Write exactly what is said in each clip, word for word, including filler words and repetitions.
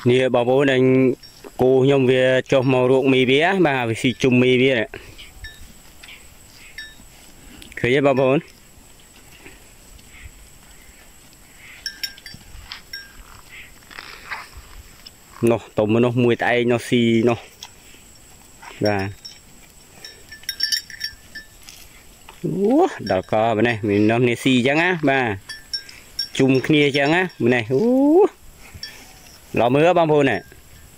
Nè bảo bố anh cô nhom về cho màu ruộng mì bé bà vì xì chung mì bé này khởi chứ bảo bố nó tôm nó mùi tay nó xì nó và úa đào co bên này mình nó này xì chẳng á bà chung kia chẳng á bên này úa lò mưa bao bố này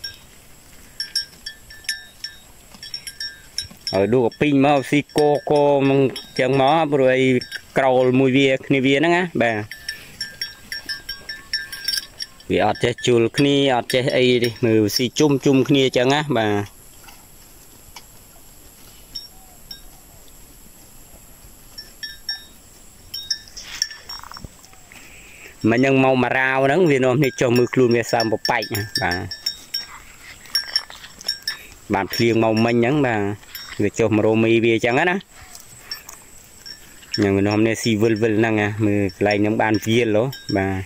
ở đua pin mà xì cô cô chẳng mó rồi cầu mùi bia kia bia nó á bà vì ở trên chùa kia ở trên ấy đi mười xì chung chung kia chẳng á bà mà nhân màu mà rau nắng vì nó cho mưa luôn về sao một bạch bà bạn phiền màu manh nhắn bà về cho mà rô mì về chẳng á nhưng mà hôm nay xì vân vân năng à mưa lại những bàn viên đó bà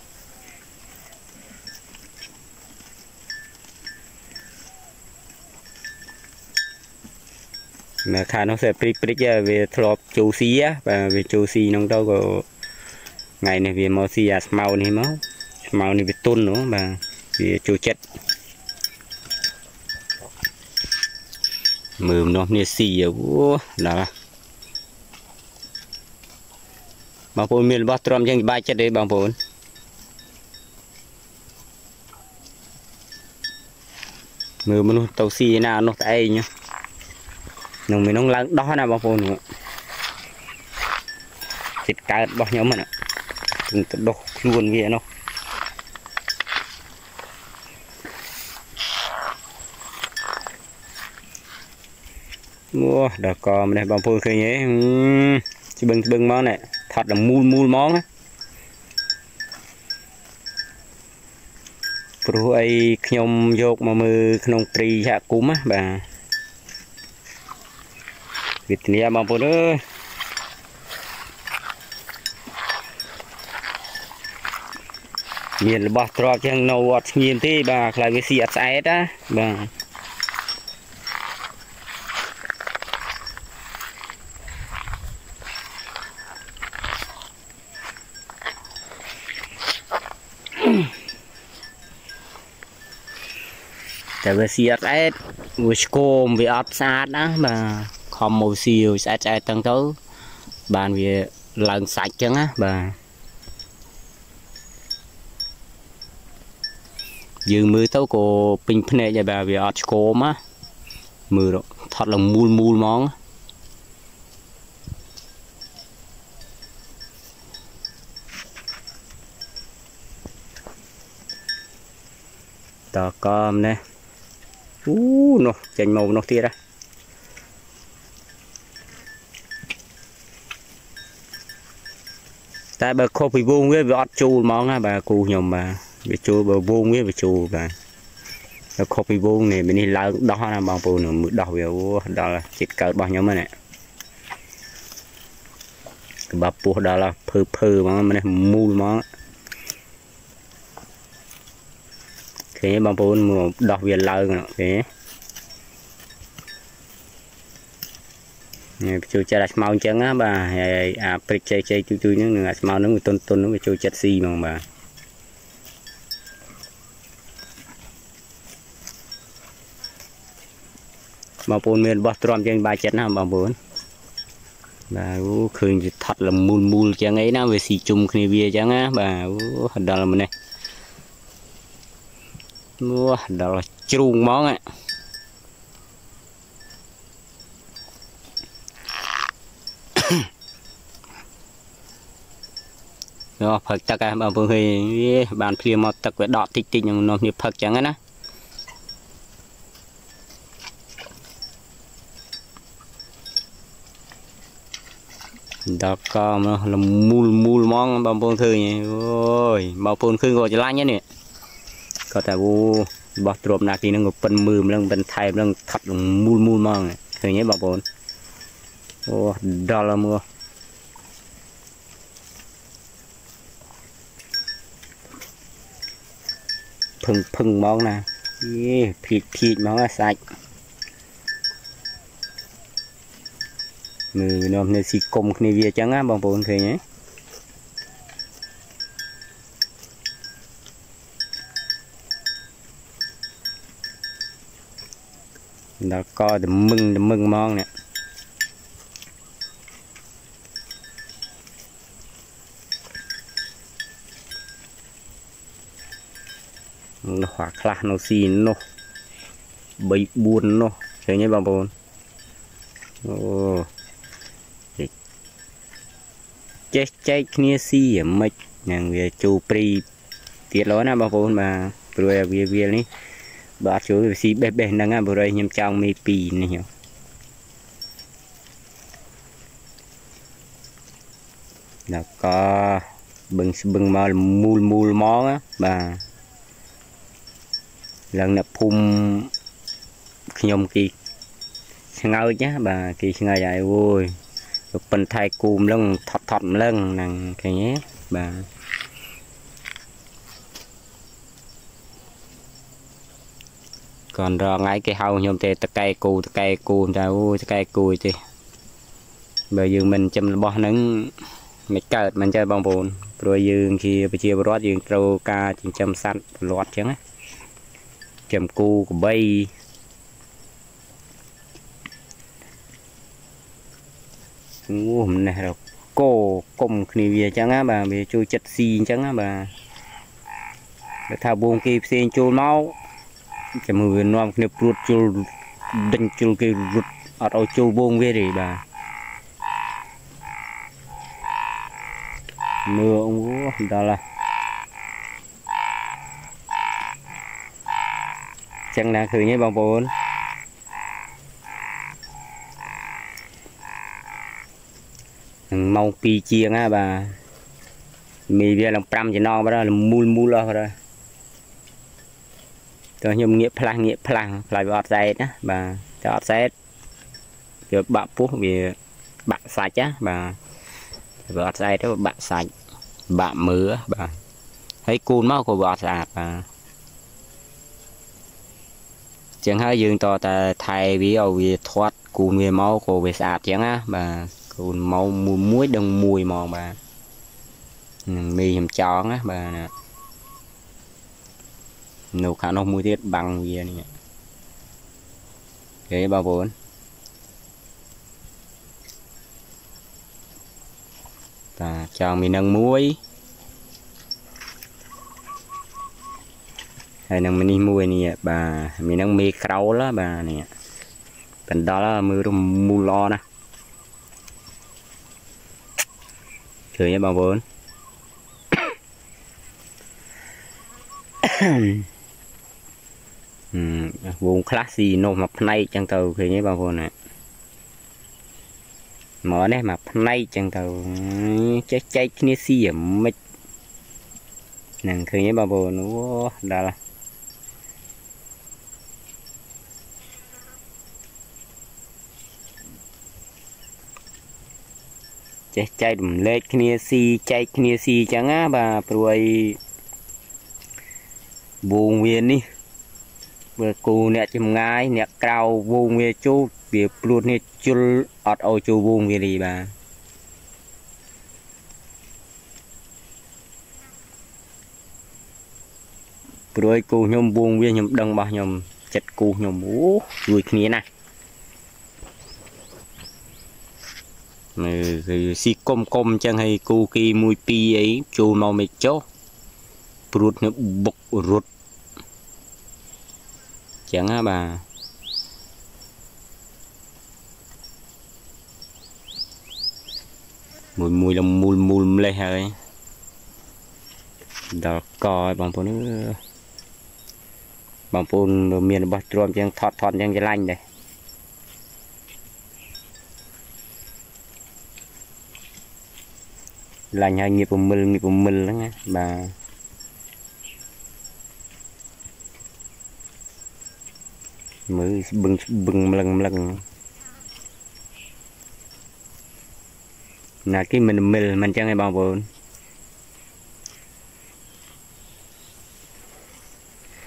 mà khá nó sẽ prít prít về thọp châu xí á và về châu xí nó đâu có ngày này về màu xì à màu này máu màu này về tôn nữa mà về châu chất mượm nó nè xì à là bà phun miền bắc trộm chẳng ba chất đấy bà phun mượm nó tàu xì nào nó tay nhá nông mình nông lăng đó nào bà phun nữa thịt cá bao nhiêu mà nè đục luôn vậy nó mua đợt cò này bà phun khơi nhé chỉ bưng bưng món này thật là mùi mùi món á pro ấy nhom dột mà mưa nông trì hạ cúm á bà Việt Nam bà phun ơi miền là bọt trọt chẳng nâu ọt nhìn thế bà lại với xì ạt xáy đó bà tại vì xì ạt xáy với scôm với ọt sát đó bà không màu xìu xáy xáy tăng tới bàn vì lần sạch chẳng á bà dư mưa tấu cô pin pne nhà bà vì ở cô má mưa đó thật là mùi mùi món tờ com nè ú nó chành màu nó tia ra tại bà khô bị vuông với vọt chu món á bà cu nhom bà bị chua bờ vuông với bị chua và nó không bị vuông này mình đi lao đó là bao bồn nữa đào về đó là thịt cỡ bao nhiêu mà này cái bắp bùa đó là phơ phơ mà mình mùi món thế bao bồn đào về lao nữa thế chua chả đặt màu trắng á bà à bịch chơi chơi chui chui những người màu nó người tôn tôn nó bị chua chặt xì mà bà bà bồn miền bắc trộm trên ba chất nào bà bồn bà khơi thật là mùi mùi chẳng ấy nào về xì chung khi bia chẳng á bà đó là mình này đó là chuông món ạ rồi phật tất cả bà bồn thì bàn phim một tất cả đọt tích tích nhưng nó như phật chẳng á đó có là mùi mùi món bao phun khơi nhỉ ôi bao phun khơi gọi cho lá nhé nè có thể bu bọt trộm nạc thì nó ngục phần mười lần phần thay lần thật là mùi mùi món này khơi nhé bao phun ô đó là mua phừng phừng món nè thịt thịt món là sạch người nôm này xì cùng này về trắng á bằng bồn thì nhé đó coi đừng mừng đừng mừng món nè nó hoặc là nó xì nó bấy buồn nó thấy nhé bằng bồn ô chết chết kia xì mấy nàng về chu pri tiệt lối nè bằng bồn mà rồi về về ní bà chú xì bê bê năng á rồi nhầm trong mi pì này hiểu là có bưng bưng mà mùi mùi món á bà lần nè phun nhom kỳ ngơi chứ bà kỳ ngơi dài vui bên thay cùm lưng thọt thọt lưng nàng cái nhé bà còn rồi ngay cái hậu nhom tê tơ cây cù tơ cây cù ta vui tơ cây cùi thì bây giờ mình chăm bò nứng mấy cợt mình chơi bong bồn rồi giờ khi bây giờ rót giờ trâu ca chỉ chăm săn lót chứ á chăm cu của bay hôm nay là cô cùng khi về chẳng á bà về chui chật xì chẳng á bà thao buông kịp xin chui máu cái mùi non cái ruột chui đánh chui cái ruột ở đâu chui buông về đi bà mưa ông đó là chẳng là khử nhé bằng bồn màu pi chiên á bà mì bia làm pram chỉ non đó là mùi mùi lo rồi tôi nhung nghĩa phlang nghĩa phlang lại bọt dày đó bà bọt dày rồi bạc phú vì bạc sạch á bà bọt dày đó bạc sạch bạc mưa bà thấy cùn máu của bọt sạch bà chẳng hay dương to ta thay ví dụ vì thoát cùn về máu của về sạch chẳng á bà cùn máu mùi muối đừng mùi mòn bà mì hầm tròn á bà nè nấu khá nó mùi tiết bằng gì này cái bao vốn ta cho mình nâng muối hay nâng mình đi muối nè bà mình nâng mì khâu đó bà nè phần đó là mưa rùm mù lo nè thử nhé bao vốn vùng classy nô mập nay chẳng tàu thì nhé bao vốn này mở đây mà nay chẳng tàu chết chết kia xì ở mấy nàng khơi nhé bao vốn nó đó là chạy chạy đùm lết kia xì chạy kia xì chẳng á bà rồi vùng nguyên đi vừa cù nè chim ngái nè cao vùng nguyên chú việc luôn nè chul ọt ô chú vùng nguyên đi bà rồi cù nhom vùng nguyên nhom đằng bà nhom chật cù nhom ú đuôi kia nè ừ, si com com chẳng hay cù kỳ mùi pi ấy chú màu mệt chó ruột nó bốc ruột chẳng á bà mùi mùi là mùi mùi lên hơi đó coi bằng phố nữa bằng phố miền bắc trộm chẳng thọt thọt chẳng cái lạnh đây lạnh hay nghiệp của mình nghiệp của mình đó nghe bà mới bưng bưng lần lần là cái mình mình mình chẳng ai bao vốn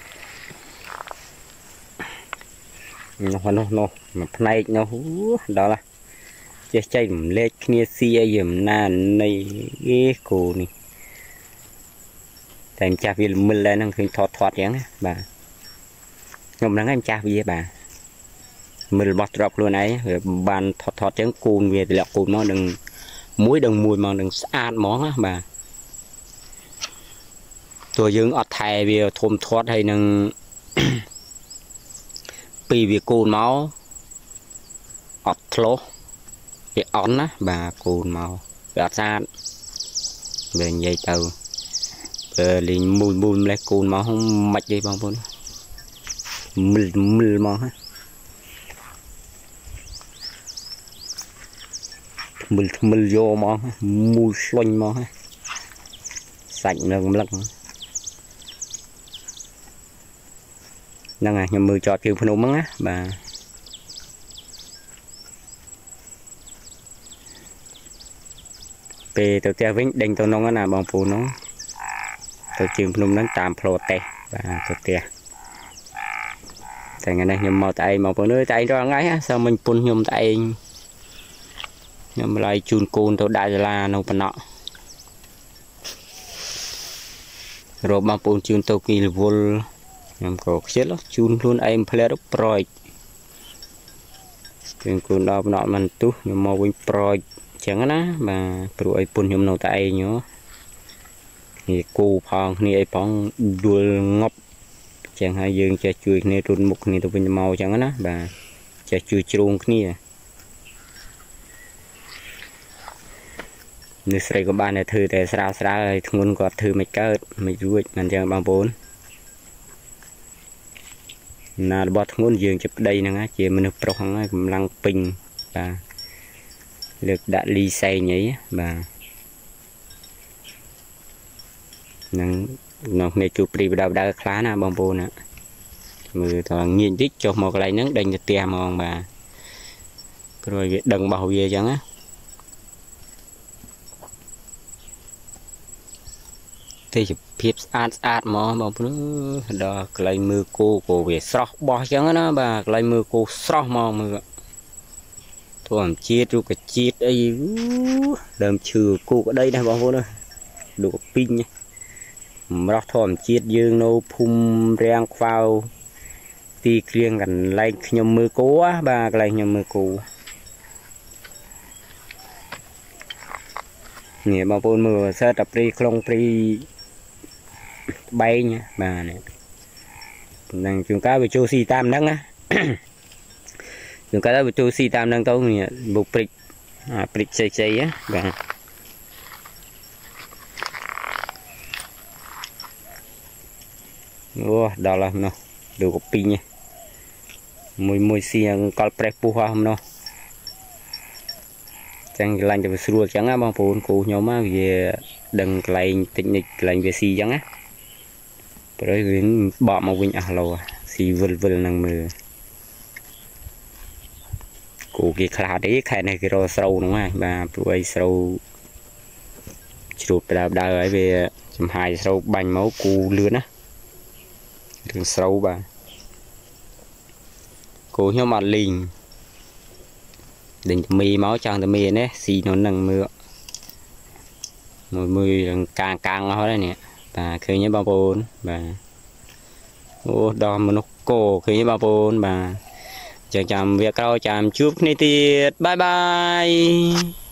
nó nó nó mà này nó đó là chơi chơi lên kia xia dùm na này cái cổ này tại em cha vì mình lên năng khi thoát thoát vậy bà ngầm nắng em cha vì bà mình bắt drop luôn ấy bàn thoát thoát tiếng cùn về thì là cùn nó đừng muối đừng mùi mà đừng ăn món á bà tôi dưỡng ở thầy về thôm thoát hay nâng vì việc cùn máu ọt lố cái ón á bà cùn màu về ọt sát về dây tàu về liền mùi mùi lấy cùn máu không mạch dây bông bông mùi mùi màu ha mùi mùi vô màu mùi xoanh màu ha sạch nâng lắc nâng à nhầm mùi cho kêu phân ốm á bà về từ tia vĩnh đình tôi nông là bằng phù nó tôi chìm phun nó tạm phô tè và từ tia thành ngày này nhầm màu tay màu phù nữa tay ra ngay á sao mình phun nhầm tay nhầm lại chun côn tôi đại là nấu phần nọ rồi bằng phun chun tôi kỳ vô nhầm có chết lắm chun luôn em plei đúc proi chun côn đó nọ mình tú nhầm màu vinh proi chẳng á mà rồi phun nhom nấu tay nhớ thì cô phong thì ai phong đuôi ngọc chẳng hay dương cho chui này run mục này tôi bên màu chẳng á bà cho chui chuông kia nếu xây có ba này thư để sao sao thì thằng có thư mấy cái mấy ruột mình chẳng bao bốn là bọt thằng dương chụp đây nè chị mình được pro hàng cũng lăng pin và lực đã ly say nhỉ bà năng nó này chụp đi đầu đã khá na bông bồn nè người toàn nhìn tích cho một cái nắng đánh được tiền mà bà rồi đừng bảo về chẳng á thì chụp phép ad ad mà bông bồn đó cái mưa cô cô về sọc bỏ chẳng á bà cái mưa cô sọc mà mưa thằng chết rồi cái chết ấy làm trừ cô ở đây này bao nhiêu nữa đủ pin nhé mà thằng chết dương nô phum rang vào ti riêng gần lại nhom mưa cố á ba cái nhom mưa cố nè bao nhiêu mưa sẽ tập đi không đi bay nha bà này đang chúng ta bị châu xì tam nắng á chúng ta đã bị chui xì tam đang tấu nè buộc bịch à bịch xây xây á và ô đó là nó được có pin nha mùi mùi xì con prep pu hoa không nó chẳng lành cho sửa chẳng á bằng phun cụ nhóm á về đừng lại technique lành về xì chẳng á rồi đến bỏ một vinh à lò xì vượt vượt năng mưa cụ cái khá đấy khai này cái rồi sâu đúng không và rồi sâu chụp đào đào ấy về chấm hai sâu bành máu cụ lươn á đường sâu bà cụ nhau mặt lìn đỉnh mì máu trăng từ mì đấy xì nó nâng mưa một mười càng càng nó đấy nè và khi nhớ bao bốn và ô đo một nó cổ khi nhớ bao bốn bà chào chào việc đâu chào chúc này tiệt bye bye